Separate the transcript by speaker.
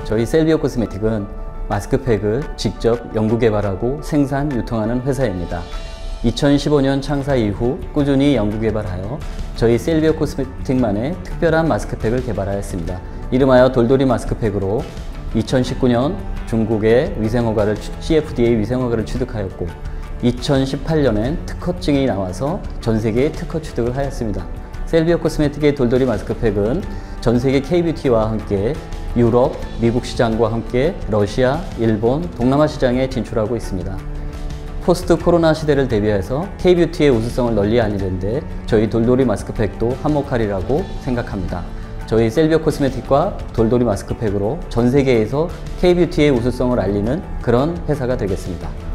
Speaker 1: 저희 셀비오 코스메틱은 마스크팩을 직접 연구개발하고 생산, 유통하는 회사입니다. 2015년 창사 이후 꾸준히 연구개발하여 저희 셀비오 코스메틱만의 특별한 마스크팩을 개발하였습니다. 이름하여 돌돌이 마스크팩으로 2019년 중국의 위생허가를 CFDA 위생허가를 취득하였고 2018년엔 특허증이 나와서 전 세계에 특허 취득을 하였습니다. 셀비오 코스메틱의 돌돌이 마스크팩은 전 세계 K-뷰티와 함께 유럽, 미국 시장과 함께 러시아, 일본, 동남아 시장에 진출하고 있습니다. 포스트 코로나 시대를 대비해서 K-뷰티의 우수성을 널리 알리는 데 저희 돌돌이 마스크팩도 한몫하리라고 생각합니다. 저희 셀비오 코스메틱과 돌돌이 마스크팩으로 전 세계에서 K-뷰티의 우수성을 알리는 그런 회사가 되겠습니다.